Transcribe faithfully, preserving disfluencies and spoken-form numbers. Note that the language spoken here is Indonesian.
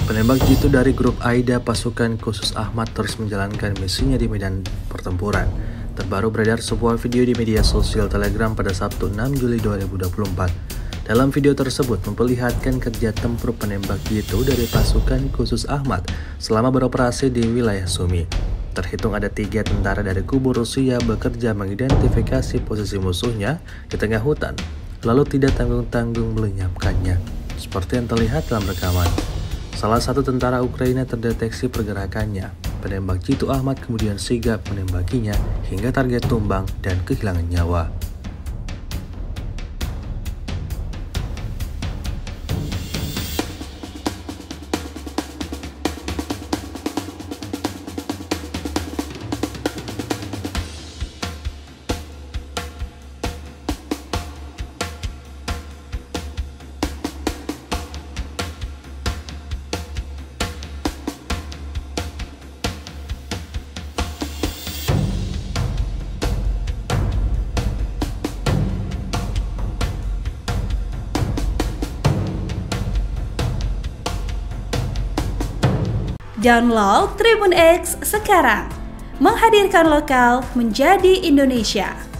Penembak jitu dari grup Aida pasukan khusus Ahmad terus menjalankan misinya di medan pertempuran. Terbaru beredar sebuah video di media sosial Telegram pada Sabtu enam Juli dua ribu dua puluh empat. Dalam video tersebut memperlihatkan kerja tempur penembak jitu dari pasukan khusus Ahmad selama beroperasi di wilayah Sumi. Terhitung ada tiga tentara dari kubu Rusia bekerja mengidentifikasi posisi musuhnya di tengah hutan, lalu tidak tanggung-tanggung melenyapkannya, seperti yang terlihat dalam rekaman. Salah satu tentara Ukraina terdeteksi pergerakannya. Penembak jitu Ahmad kemudian sigap menembakinya hingga target tumbang dan kehilangan nyawa. Download Tribun X sekarang, menghadirkan lokal menjadi Indonesia.